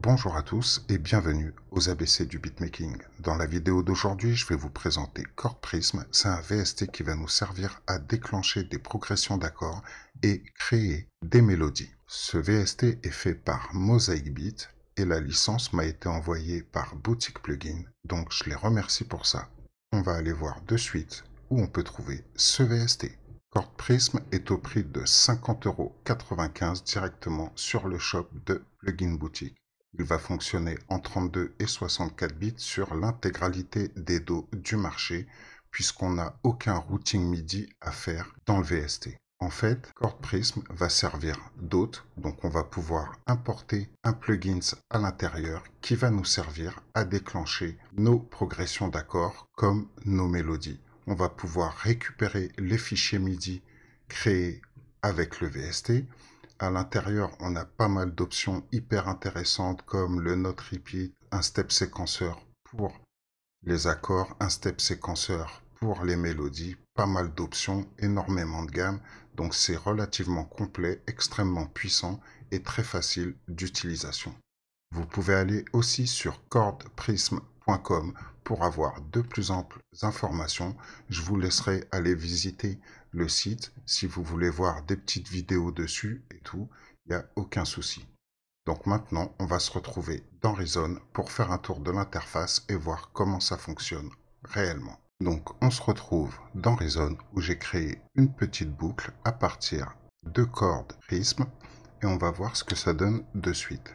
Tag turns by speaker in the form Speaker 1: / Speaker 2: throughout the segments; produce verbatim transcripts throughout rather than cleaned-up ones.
Speaker 1: Bonjour à tous et bienvenue aux A B C du beatmaking. Dans la vidéo d'aujourd'hui, je vais vous présenter Chord Prism. C'est un V S T qui va nous servir à déclencher des progressions d'accords et créer des mélodies. Ce V S T est fait par Mosaic Beat et la licence m'a été envoyée par Boutique Plugin, donc je les remercie pour ça. On va aller voir de suite où on peut trouver ce V S T. Chord Prism est au prix de cinquante euros quatre-vingt-quinze directement sur le shop de Plugin Boutique. Il va fonctionner en trente-deux et soixante-quatre bits sur l'intégralité des dos du marché, puisqu'on n'a aucun routing MIDI à faire dans le V S T. En fait, Chord Prism va servir d'hôte, donc on va pouvoir importer un plugin à l'intérieur qui va nous servir à déclencher nos progressions d'accords comme nos mélodies. On va pouvoir récupérer les fichiers MIDI créés avec le V S T. À l'intérieur, on a pas mal d'options hyper intéressantes comme le note repeat, un step séquenceur pour les accords, un step séquenceur pour les mélodies, pas mal d'options, énormément de gamme. Donc c'est relativement complet, extrêmement puissant et très facile d'utilisation. Vous pouvez aller aussi sur chord prism point com pour avoir de plus amples informations. Je vous laisserai aller visiter le site si vous voulez voir des petites vidéos dessus et tout, il n'y a aucun souci. Donc maintenant, on va se retrouver dans Reason pour faire un tour de l'interface et voir comment ça fonctionne réellement. Donc on se retrouve dans Reason où j'ai créé une petite boucle à partir de Chord Prism et on va voir ce que ça donne de suite.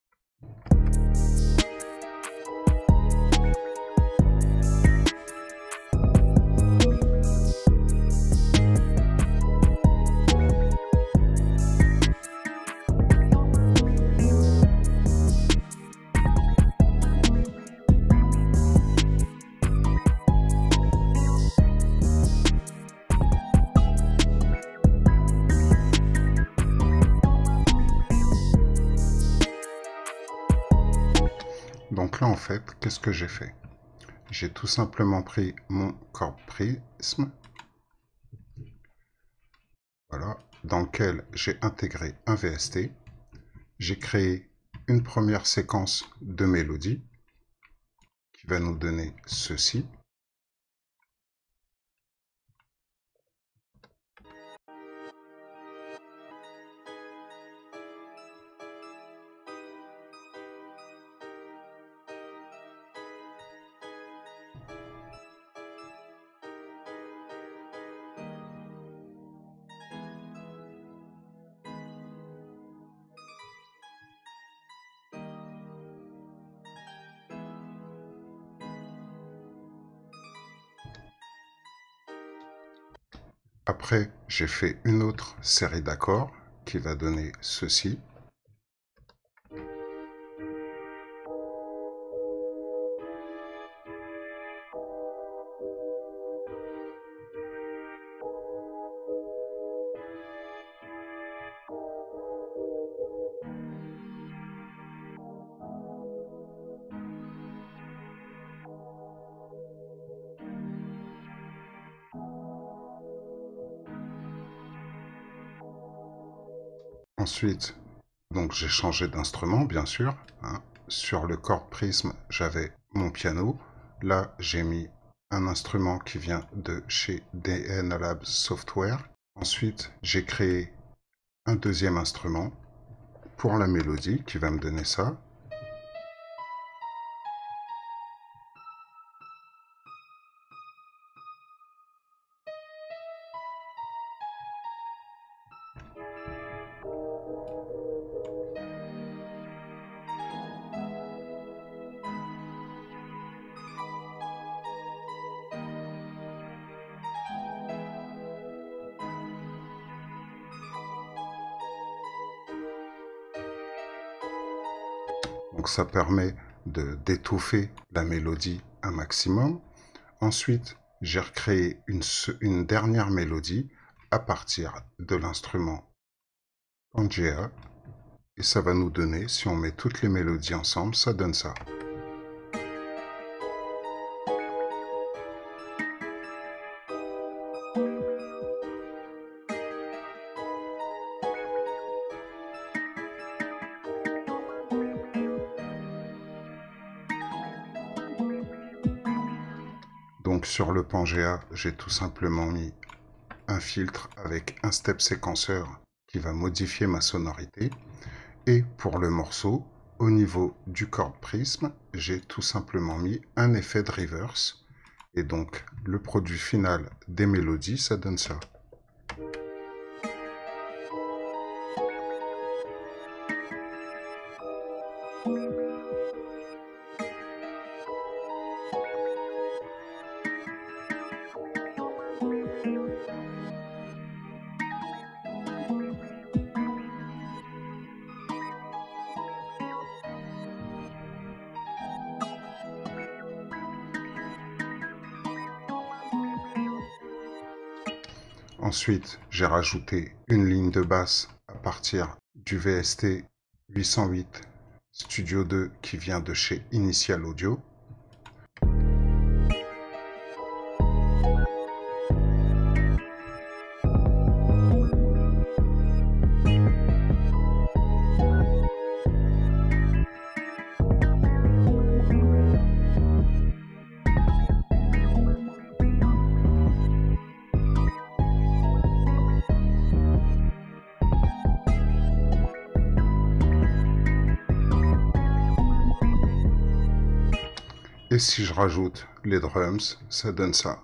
Speaker 1: Donc là, en fait, qu'est-ce que j'ai fait? J'ai tout simplement pris mon Chord Prism, voilà, dans lequel j'ai intégré un V S T. J'ai créé une première séquence de mélodie qui va nous donner ceci. Après, j'ai fait une autre série d'accords qui va donner ceci. Ensuite, donc j'ai changé d'instrument, bien sûr. Hein. Sur le Chord Prism, j'avais mon piano. Là, j'ai mis un instrument qui vient de chez D N Labs Software. Ensuite, j'ai créé un deuxième instrument pour la mélodie qui va me donner ça. Donc ça permet de d'étouffer la mélodie un maximum. Ensuite, j'ai recréé une, une dernière mélodie à partir de l'instrument Pangea. Et ça va nous donner, si on met toutes les mélodies ensemble, ça donne ça. Donc sur le Pangea, j'ai tout simplement mis un filtre avec un step séquenceur qui va modifier ma sonorité. Et pour le morceau, au niveau du chord prisme, j'ai tout simplement mis un effet de reverse. Et donc le produit final des mélodies, ça donne ça. Ensuite, j'ai rajouté une ligne de basse à partir du V S T huit cent huit Studio deux qui vient de chez Initial Audio. Et si je rajoute les drums, ça donne ça.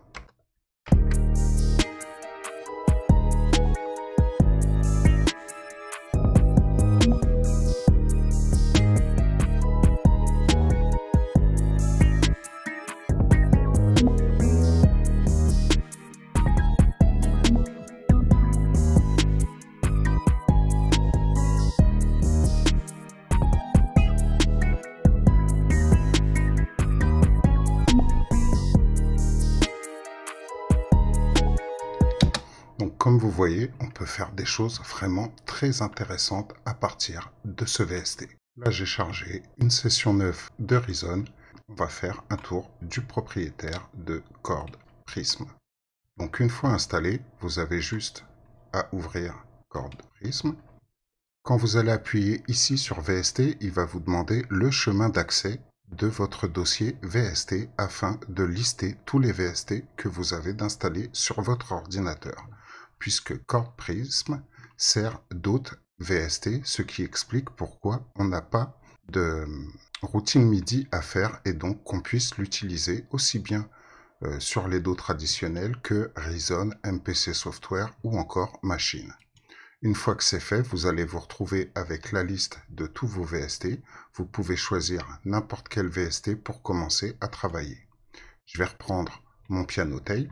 Speaker 1: Donc comme vous voyez, on peut faire des choses vraiment très intéressantes à partir de ce V S T. Là, j'ai chargé une session neuve de Reason. On va faire un tour du propriétaire de Chord Prism. Donc une fois installé, vous avez juste à ouvrir Chord Prism. Quand vous allez appuyer ici sur V S T, il va vous demander le chemin d'accès de votre dossier V S T afin de lister tous les V S T que vous avez d'installer sur votre ordinateur, puisque Chord Prism sert d'autres V S T, ce qui explique pourquoi on n'a pas de routine MIDI à faire et donc qu'on puisse l'utiliser aussi bien euh, sur les dos traditionnels que Reason, M P C Software ou encore Machine. Une fois que c'est fait, vous allez vous retrouver avec la liste de tous vos V S T. Vous pouvez choisir n'importe quel V S T pour commencer à travailler. Je vais reprendre mon piano tape.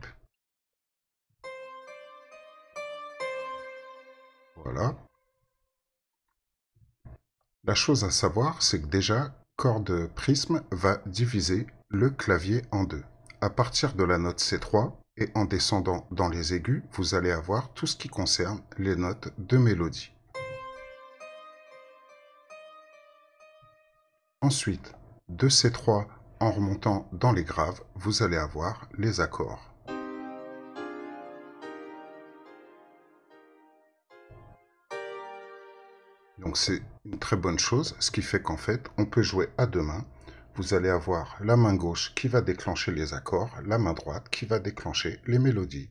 Speaker 1: Voilà. La chose à savoir, c'est que déjà, Chord Prism va diviser le clavier en deux. À partir de la note C trois, et en descendant dans les aigus, vous allez avoir tout ce qui concerne les notes de mélodie. Ensuite, de C trois, en remontant dans les graves, vous allez avoir les accords. Donc c'est une très bonne chose, ce qui fait qu'en fait, on peut jouer à deux mains. Vous allez avoir la main gauche qui va déclencher les accords, la main droite qui va déclencher les mélodies.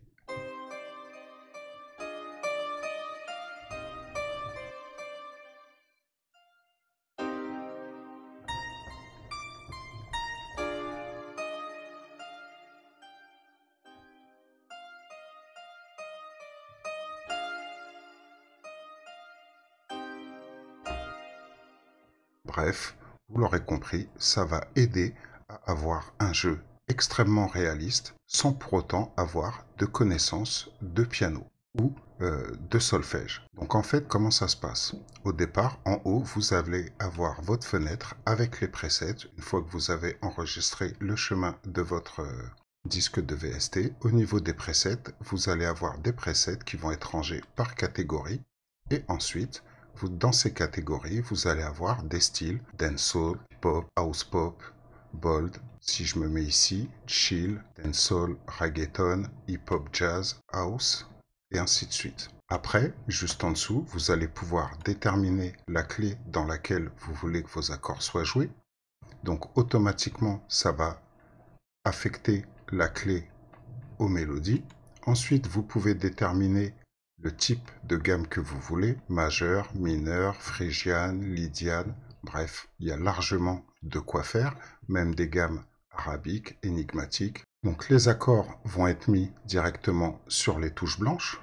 Speaker 1: Bref, vous l'aurez compris, ça va aider à avoir un jeu extrêmement réaliste sans pour autant avoir de connaissances de piano ou euh, de solfège. Donc en fait, comment ça se passe? Au départ, en haut, vous allez avoir votre fenêtre avec les presets. Une fois que vous avez enregistré le chemin de votre euh, disque de V S T, au niveau des presets, vous allez avoir des presets qui vont être rangés par catégorie. Et ensuite, vous, dans ces catégories, vous allez avoir des styles dancehall, pop, house pop, bold. Si je me mets ici, chill, dancehall, reggaeton, hip-hop, jazz, house, et ainsi de suite. Après, juste en dessous, vous allez pouvoir déterminer la clé dans laquelle vous voulez que vos accords soient joués. Donc automatiquement, ça va affecter la clé aux mélodies. Ensuite, vous pouvez déterminer le type de gamme que vous voulez, majeur, mineur, phrygiane, lydiane, bref, il y a largement de quoi faire, même des gammes arabiques, énigmatiques. Donc les accords vont être mis directement sur les touches blanches.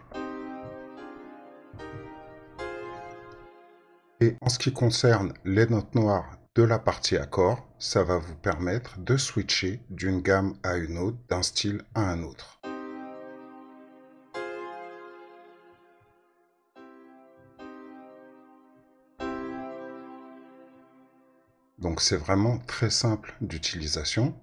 Speaker 1: Et en ce qui concerne les notes noires de la partie accord, ça va vous permettre de switcher d'une gamme à une autre, d'un style à un autre. Donc c'est vraiment très simple d'utilisation.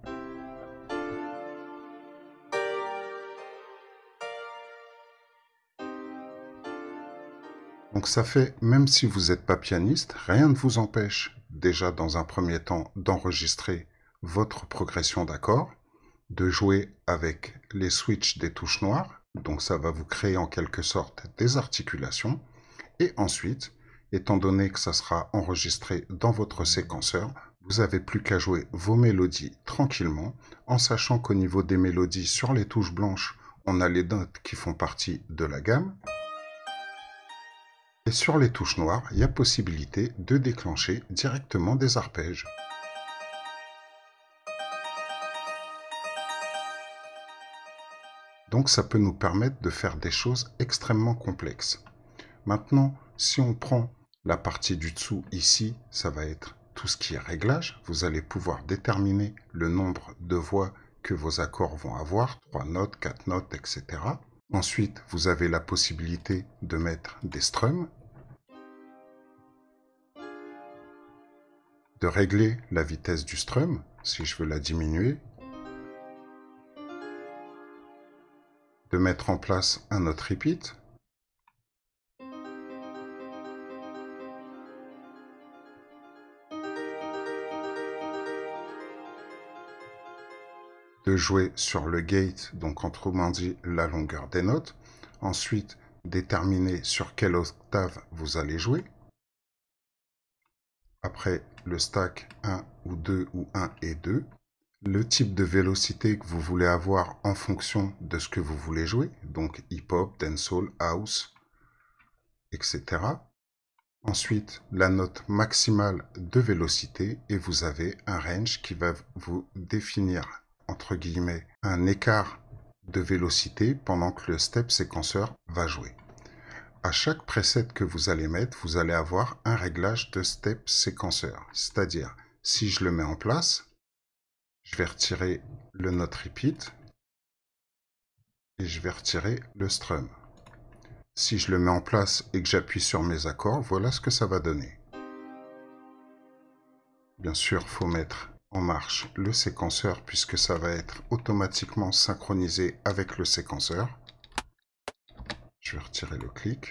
Speaker 1: Donc ça fait, même si vous n'êtes pas pianiste, rien ne vous empêche déjà dans un premier temps d'enregistrer votre progression d'accords, de jouer avec les switches des touches noires, donc ça va vous créer en quelque sorte des articulations, et ensuite, étant donné que ça sera enregistré dans votre séquenceur, vous n'avez plus qu'à jouer vos mélodies tranquillement, en sachant qu'au niveau des mélodies sur les touches blanches, on a les notes qui font partie de la gamme. Et sur les touches noires, il y a possibilité de déclencher directement des arpèges. Donc ça peut nous permettre de faire des choses extrêmement complexes. Maintenant, si on prend la partie du dessous ici, ça va être tout ce qui est réglage. Vous allez pouvoir déterminer le nombre de voix que vos accords vont avoir, trois notes, quatre notes, et cetera. Ensuite, vous avez la possibilité de mettre des strums, de régler la vitesse du strum, si je veux la diminuer, de mettre en place un note repeat, de jouer sur le gate, donc autrement dit la longueur des notes, ensuite déterminer sur quelle octave vous allez jouer, après le stack un ou deux ou un et deux, le type de vélocité que vous voulez avoir en fonction de ce que vous voulez jouer, donc hip-hop, dancehall, house, et cetera. Ensuite, la note maximale de vélocité et vous avez un range qui va vous définir, entre guillemets, un écart de vélocité pendant que le step séquenceur va jouer. À chaque preset que vous allez mettre, vous allez avoir un réglage de step séquenceur. C'est-à-dire, si je le mets en place, je vais retirer le note repeat et je vais retirer le strum. Si je le mets en place et que j'appuie sur mes accords, voilà ce que ça va donner. Bien sûr, il faut mettre en marche le séquenceur puisque ça va être automatiquement synchronisé avec le séquenceur. Je vais retirer le clic.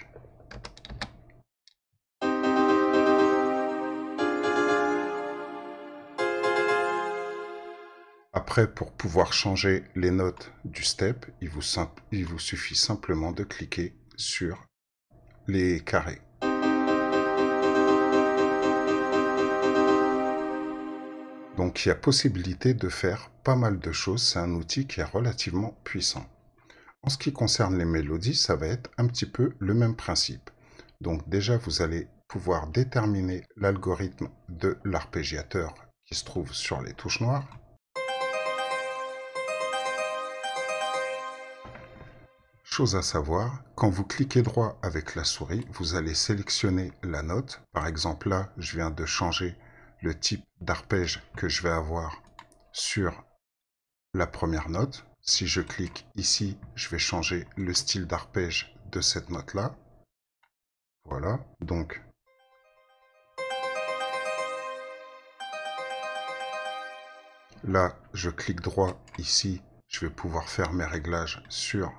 Speaker 1: Après, pour pouvoir changer les notes du step, il vous, il vous suffit simplement de cliquer sur les carrés. Donc il y a possibilité de faire pas mal de choses, c'est un outil qui est relativement puissant. En ce qui concerne les mélodies, ça va être un petit peu le même principe. Donc déjà, vous allez pouvoir déterminer l'algorithme de l'arpégiateur qui se trouve sur les touches noires. Chose à savoir, quand vous cliquez droit avec la souris, vous allez sélectionner la note. Par exemple là, je viens de changer le type d'arpège que je vais avoir sur la première note. Si je clique ici, je vais changer le style d'arpège de cette note-là. Voilà, donc là, je clique droit ici, je vais pouvoir faire mes réglages sur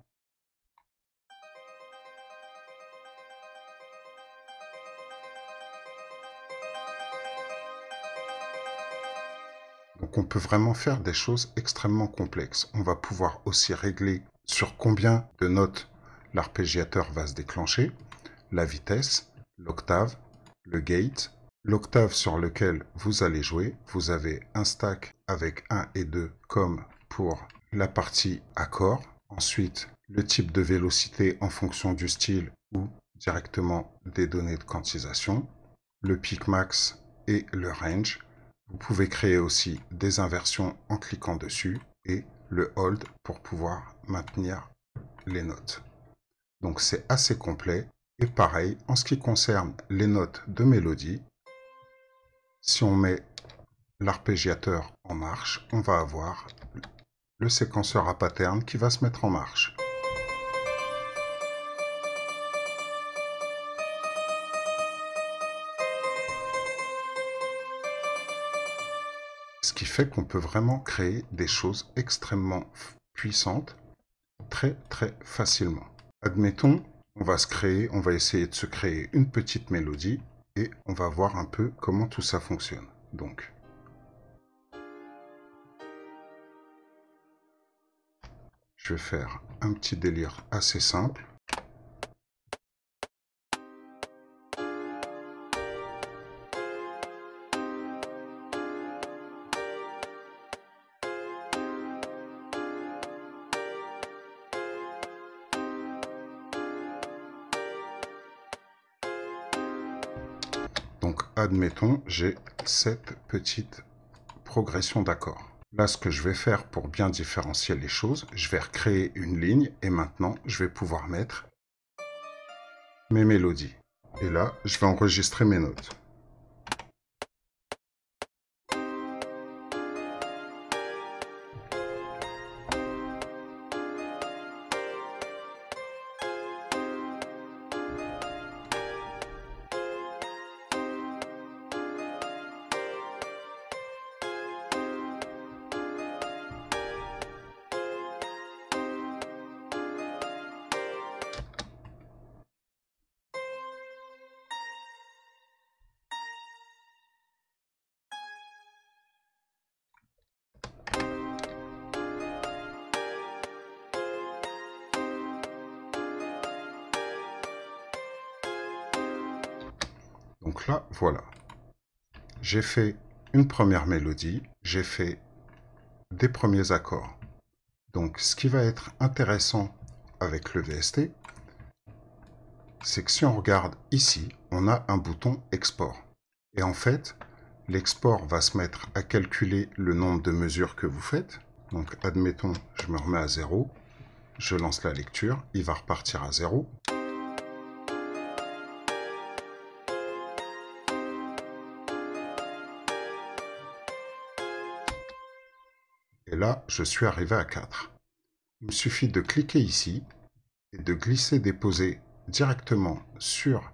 Speaker 1: Donc on peut vraiment faire des choses extrêmement complexes. On va pouvoir aussi régler sur combien de notes l'arpégiateur va se déclencher, la vitesse, l'octave, le gate, l'octave sur lequel vous allez jouer. Vous avez un stack avec un et deux comme pour la partie accord, ensuite le type de vélocité en fonction du style ou directement des données de quantisation, le peak max et le range. Vous pouvez créer aussi des inversions en cliquant dessus et le hold pour pouvoir maintenir les notes. Donc c'est assez complet. Et pareil, en ce qui concerne les notes de mélodie, si on met l'arpégiateur en marche, on va avoir le séquenceur à pattern qui va se mettre en marche. Ce qui fait qu'on peut vraiment créer des choses extrêmement puissantes très très facilement. Admettons, on va se créer, on va essayer de se créer une petite mélodie et on va voir un peu comment tout ça fonctionne. Donc, je vais faire un petit délire assez simple. Donc, admettons, j'ai cette petite progression d'accords. Là, ce que je vais faire pour bien différencier les choses, je vais recréer une ligne et maintenant, je vais pouvoir mettre mes mélodies. Et là, je vais enregistrer mes notes. Donc là, voilà. J'ai fait une première mélodie, j'ai fait des premiers accords. Donc ce qui va être intéressant avec le V S T, c'est que si on regarde ici, on a un bouton export. Et en fait, l'export va se mettre à calculer le nombre de mesures que vous faites. Donc admettons, je me remets à zéro, je lance la lecture, il va repartir à zéro. Et là, je suis arrivé à quatre. Il me suffit de cliquer ici et de glisser déposer directement sur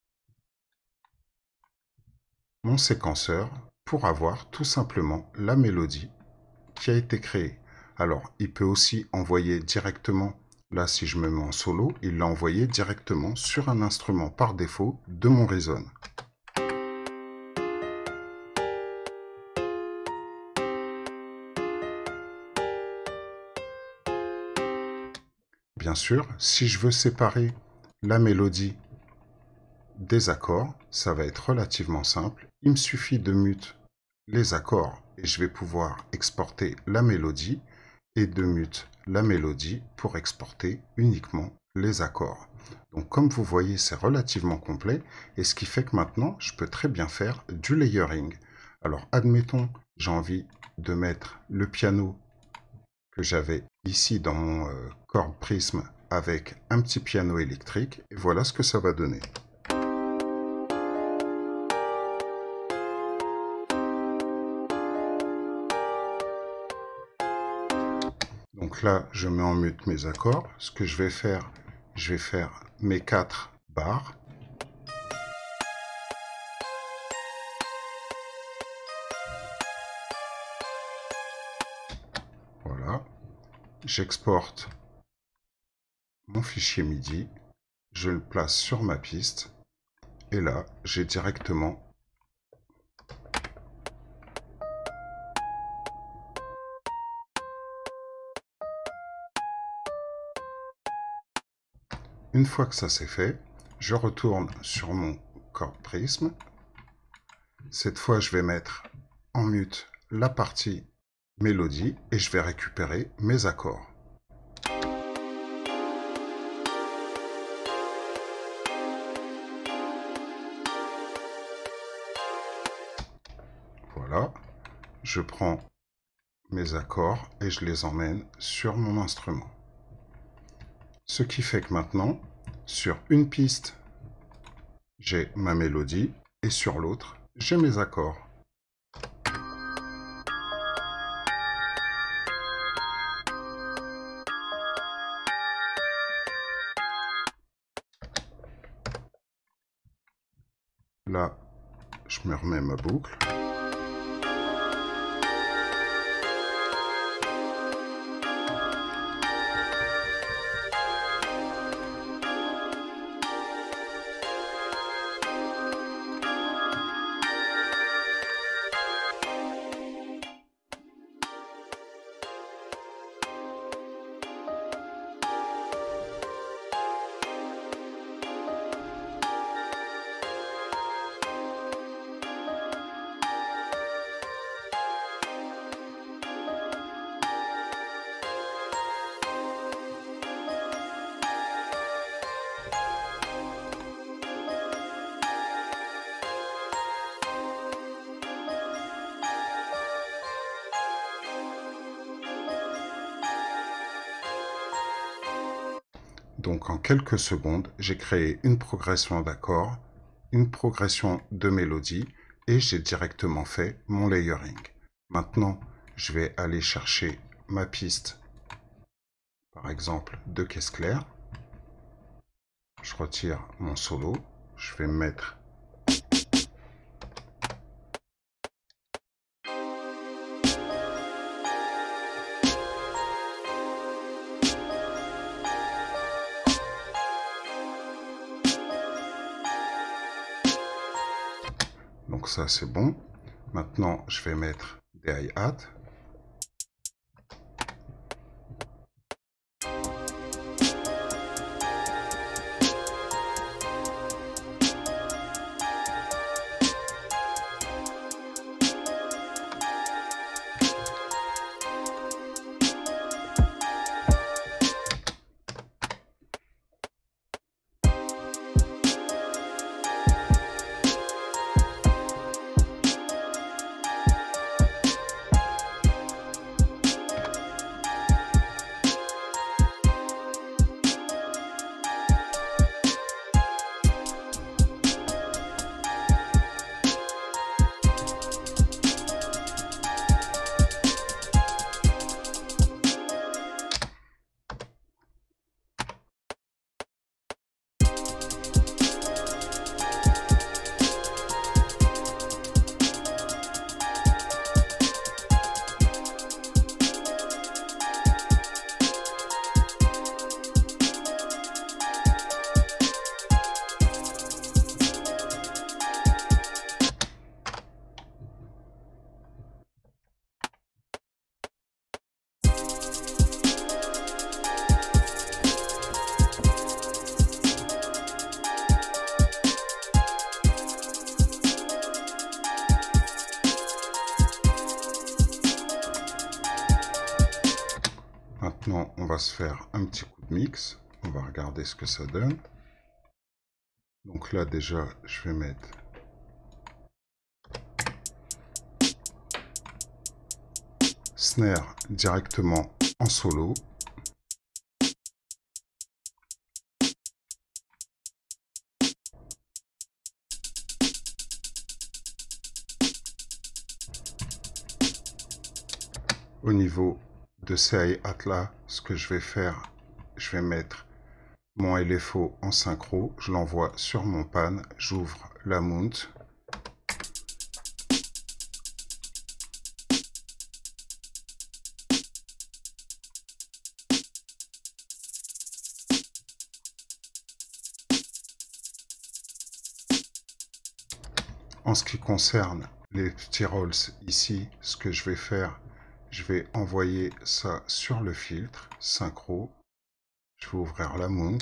Speaker 1: mon séquenceur pour avoir tout simplement la mélodie qui a été créée. Alors, il peut aussi envoyer directement, là si je me mets en solo, il l'a envoyé directement sur un instrument par défaut de mon Reason. Bien sûr, si je veux séparer la mélodie des accords, ça va être relativement simple. Il me suffit de mute les accords et je vais pouvoir exporter la mélodie et de mute la mélodie pour exporter uniquement les accords. Donc comme vous voyez, c'est relativement complet et ce qui fait que maintenant, je peux très bien faire du layering. Alors admettons, j'ai envie de mettre le piano que j'avais ici dans mon euh, Chord Prism avec un petit piano électrique et voilà ce que ça va donner. Donc là, je mets en mute mes accords. Ce que je vais faire, je vais faire mes quatre barres. Voilà. J'exporte mon fichier MIDI. Je le place sur ma piste. Et là, j'ai directement Une fois que ça c'est fait, je retourne sur mon Chord Prism. Cette fois, je vais mettre en mute la partie mélodie et je vais récupérer mes accords. Voilà, je prends mes accords et je les emmène sur mon instrument. Ce qui fait que maintenant, sur une piste, j'ai ma mélodie et sur l'autre, j'ai mes accords. Là, je me remets ma boucle. Donc en quelques secondes, j'ai créé une progression d'accords, une progression de mélodie et j'ai directement fait mon layering. Maintenant, je vais aller chercher ma piste, par exemple de caisse claire. Je retire mon solo, je vais mettre donc ça c'est bon. Maintenant je vais mettre des hi-hats. Maintenant, on va se faire un petit coup de mix. On va regarder ce que ça donne. Donc là, déjà, je vais mettre snare directement en solo. Au niveau de ces hi-hats là, ce que je vais faire, je vais mettre mon L F O en synchro, je l'envoie sur mon pan, j'ouvre la mount. En ce qui concerne les petits rolls ici, ce que je vais faire, je vais envoyer ça sur le filtre, synchro. Je vais ouvrir la mount.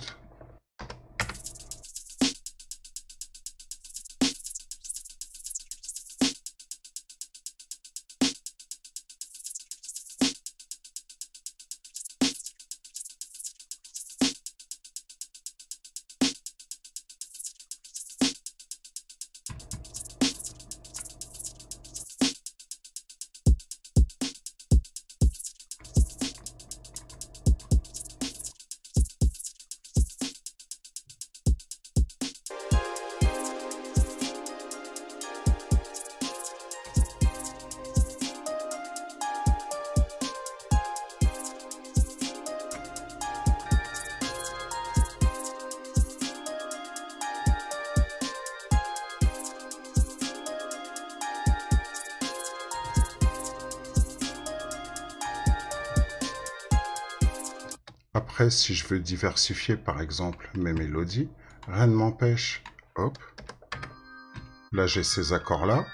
Speaker 1: Après, si je veux diversifier, par exemple, mes mélodies, rien ne m'empêche. Hop. Là, j'ai ces accords-là.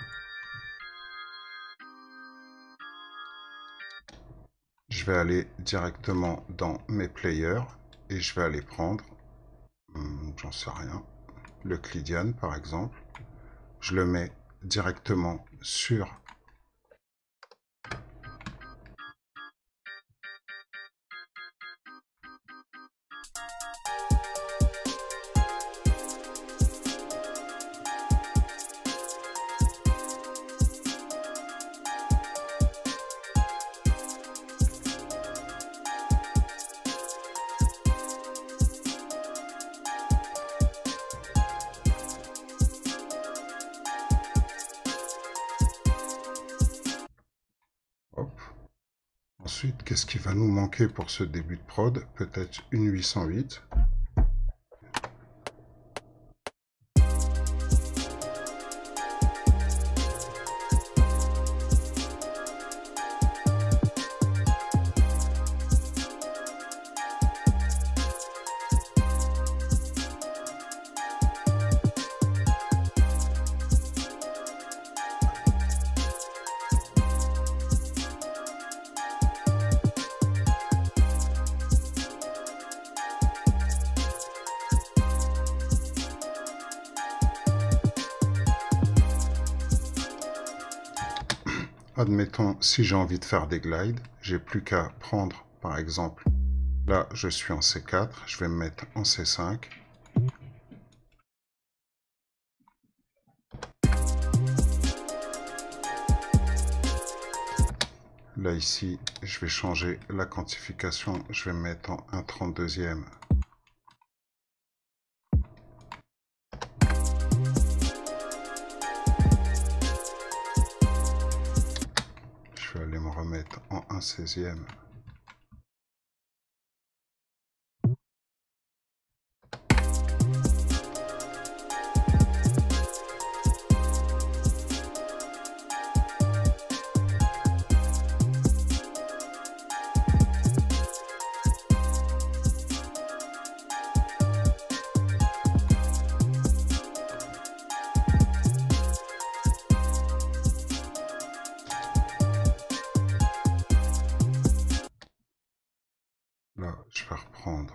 Speaker 1: Je vais aller directement dans mes players et je vais aller prendre, hum, j'en sais rien, le Clydian, par exemple. Je le mets directement sur hop. Ensuite, qu'est-ce qui va nous manquer pour ce début de prod? Peut-être une huit cent huit. Admettons, si j'ai envie de faire des glides, j'ai plus qu'à prendre, par exemple, là je suis en C quatre, je vais me mettre en C cinq. Là ici, je vais changer la quantification, je vais me mettre en un trente-deuxième. Je vais aller me remettre en un seizième. Là, je vais reprendre.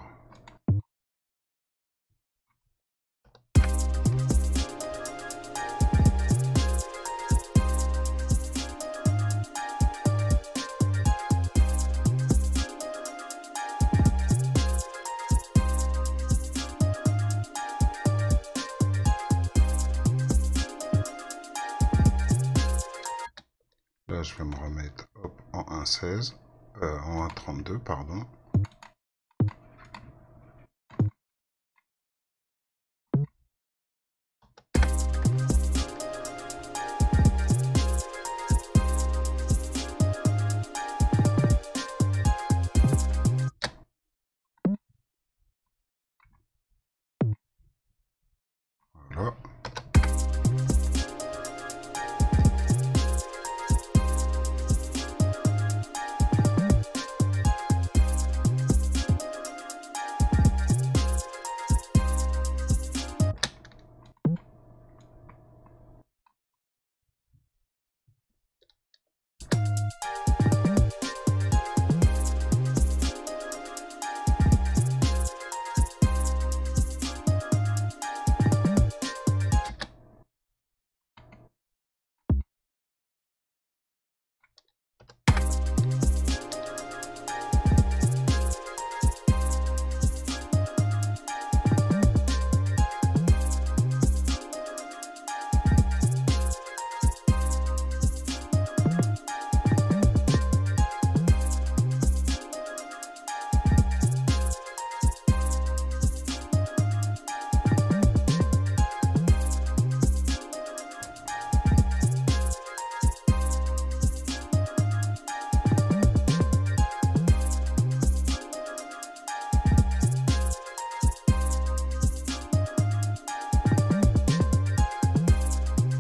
Speaker 1: Là, je vais me remettre hop, en un seize, euh, en un trente-deux, pardon. Voilà.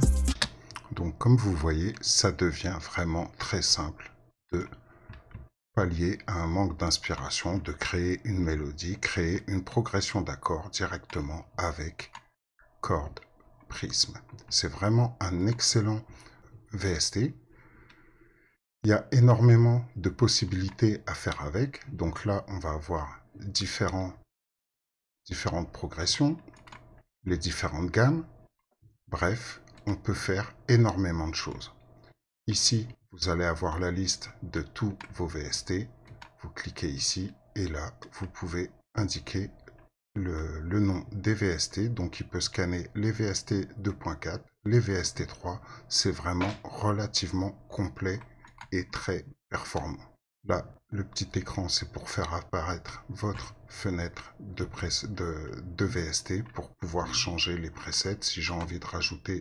Speaker 1: Comme vous voyez, ça devient vraiment très simple de pallier à un manque d'inspiration, de créer une mélodie, créer une progression d'accords directement avec Chord Prism. C'est vraiment un excellent V S T. Il y a énormément de possibilités à faire avec. Donc là, on va avoir différents, différentes progressions, les différentes gammes. Bref, on peut faire énormément de choses. Ici, vous allez avoir la liste de tous vos V S T. Vous cliquez ici et là, vous pouvez indiquer le, le nom des V S T. Donc, il peut scanner les V S T deux point quatre, les V S T trois. C'est vraiment relativement complet et très performant. Là, le petit écran, c'est pour faire apparaître votre fenêtre de, de, de V S T pour pouvoir changer les presets si j'ai envie de rajouter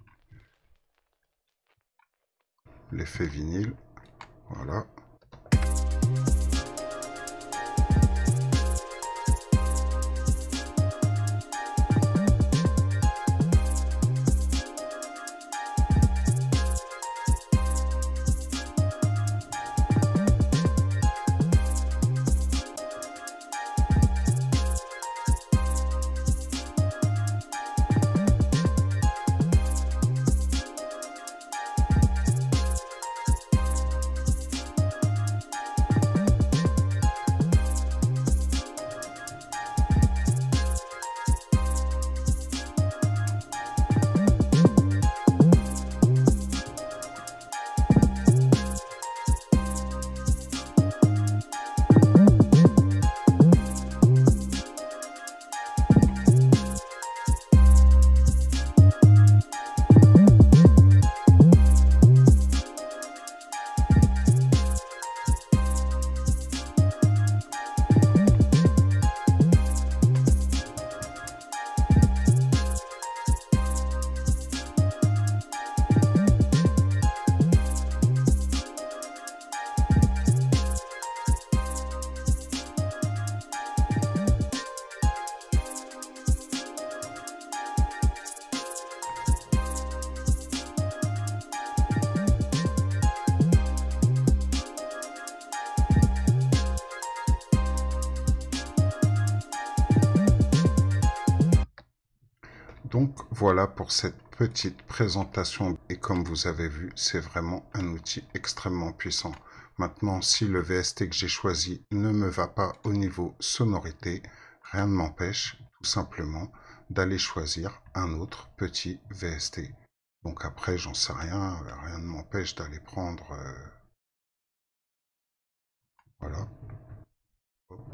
Speaker 1: l'effet vinyle. Voilà. Donc voilà pour cette petite présentation et comme vous avez vu, c'est vraiment un outil extrêmement puissant. Maintenant, si le V S T que j'ai choisi ne me va pas au niveau sonorité, rien ne m'empêche tout simplement d'aller choisir un autre petit V S T. Donc après, j'en sais rien, rien ne m'empêche d'aller prendre... Euh, voilà. Hop.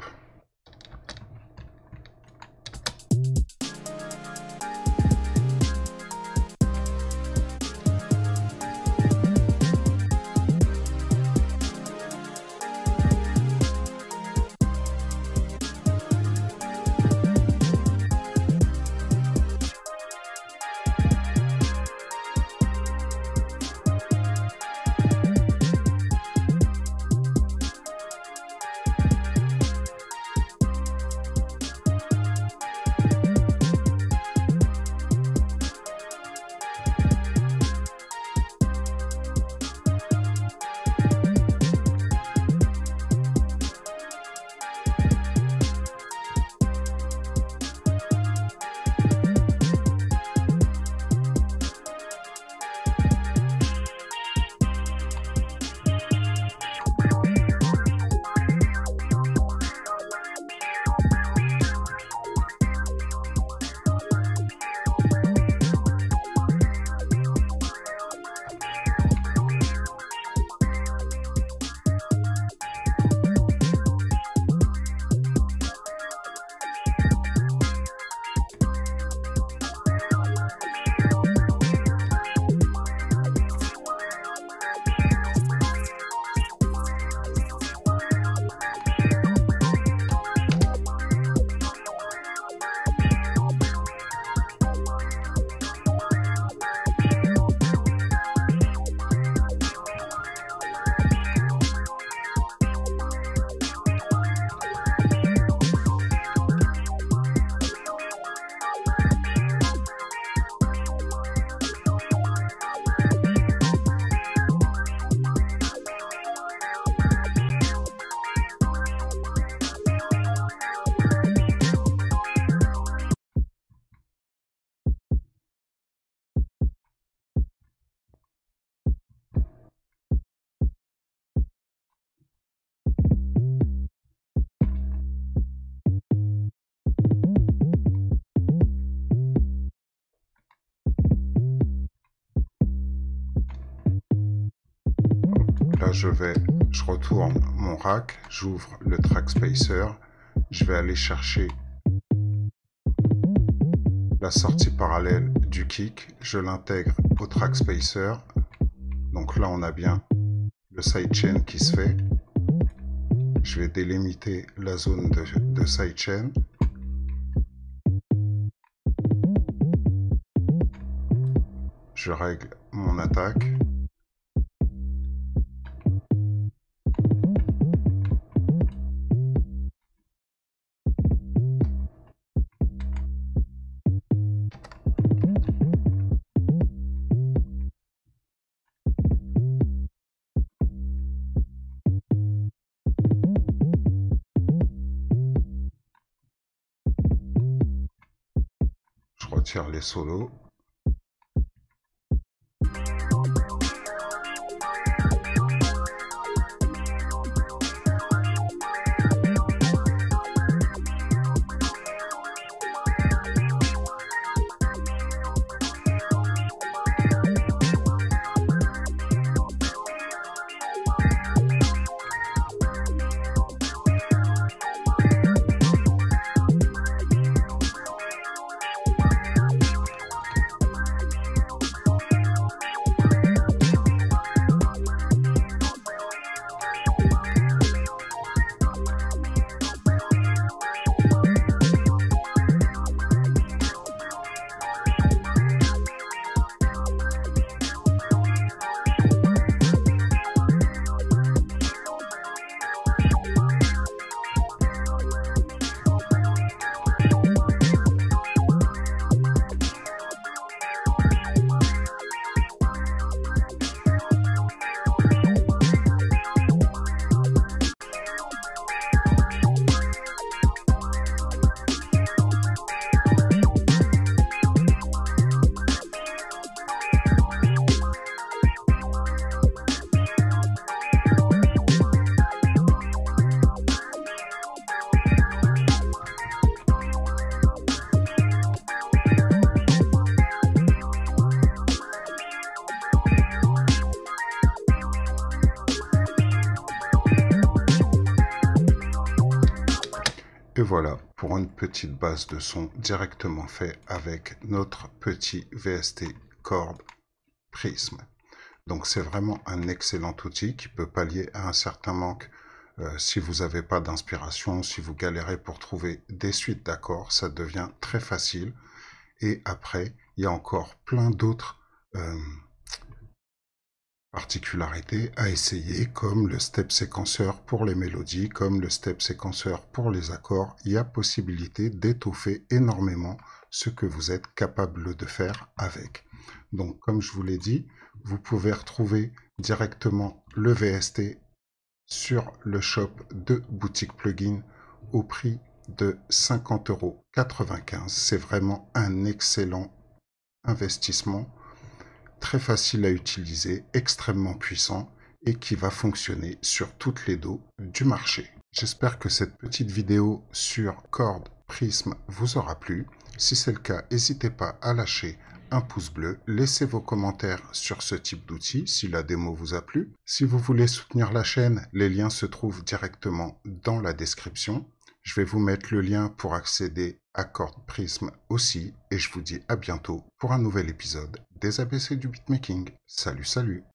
Speaker 1: là, je vais, je retourne mon rack, j'ouvre le track spacer, je vais aller chercher la sortie parallèle du kick, je l'intègre au track spacer. Donc là, on a bien le sidechain qui se fait. Je vais délimiter la zone de, de sidechain. Je règle mon attaque. Je retire les solos. Et voilà pour une petite base de son directement fait avec notre petit V S T Chord Prism. Donc c'est vraiment un excellent outil qui peut pallier à un certain manque euh, si vous n'avez pas d'inspiration, si vous galérez pour trouver des suites d'accords, ça devient très facile. Et après, il y a encore plein d'autres euh, particularités à essayer, comme le step séquenceur pour les mélodies, comme le step séquenceur pour les accords. Il y a possibilité d'étoffer énormément ce que vous êtes capable de faire avec. Donc, comme je vous l'ai dit, vous pouvez retrouver directement le V S T sur le shop de Boutique Plugin au prix de cinquante euros quatre-vingt-quinze. C'est vraiment un excellent investissement, très facile à utiliser, extrêmement puissant et qui va fonctionner sur toutes les dos du marché. J'espère que cette petite vidéo sur Chord Prism vous aura plu. Si c'est le cas, n'hésitez pas à lâcher un pouce bleu, laissez vos commentaires sur ce type d'outil si la démo vous a plu. Si vous voulez soutenir la chaîne, les liens se trouvent directement dans la description. Je vais vous mettre le lien pour accéder à Chord Prism aussi et je vous dis à bientôt pour un nouvel épisode des A B C du beatmaking. Salut, salut!